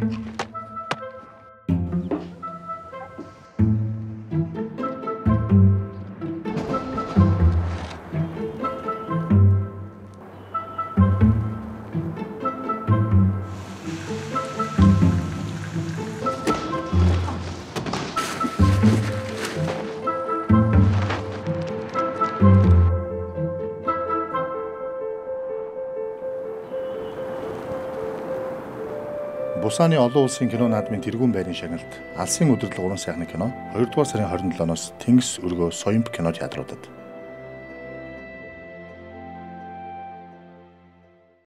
Бусааны олон улсын кино наадмын тэргүүн байрын шагналд Алсын өдрөл 3 сайхны кино 2 дугаар сарын 27-оос Тэнгис өргөө Соёмб кино театруудад